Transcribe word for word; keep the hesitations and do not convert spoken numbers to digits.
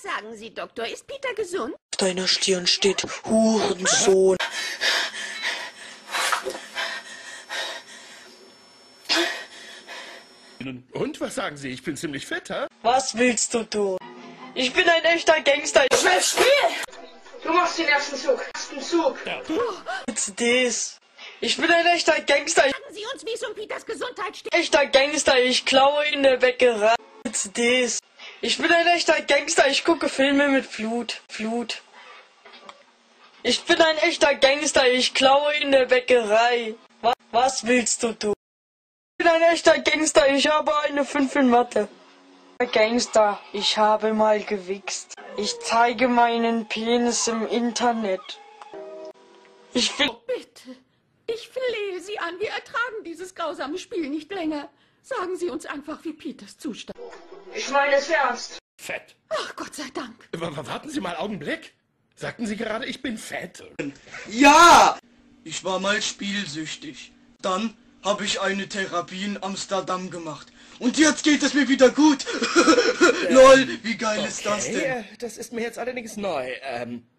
sagen Sie, Doktor? Ist Peter gesund? Auf deiner Stirn steht Hurensohn. Und, was sagen Sie? Ich bin ziemlich fett, ha? Was willst du tun? Ich bin ein echter Gangster. Ich will still! Du machst den ersten Zug. Ersten Zug. Ja. What's this? Ich bin ein echter Gangster. Sagen Sie uns, wie es um Peters Gesundheit steht. Echter Gangster. Ich klaue in der Bäckerei. What's this? Ich bin ein echter Gangster. Ich gucke Filme mit Flut. Flut. Ich bin ein echter Gangster. Ich klaue in der Bäckerei. Was, was willst du tun? Ich bin ein echter Gangster. Ich habe eine fünf in Mathe. Gangster, ich habe mal gewichst. Ich zeige meinen Penis im Internet. Ich will... Oh, bitte. Ich flehe Sie an. Wir ertragen dieses grausame Spiel nicht länger. Sagen Sie uns einfach, wie Peters Zustand. Ich meine es ernst. Fett. Ach, Gott sei Dank. Aber warten Sie mal, Augenblick. Sagten Sie gerade, ich bin fett? Ja! Ich war mal spielsüchtig. Dann habe ich eine Therapie in Amsterdam gemacht. Und jetzt geht es mir wieder gut. Lol, wie geil Okay, ist das denn? äh, das ist mir jetzt allerdings neu. Ähm,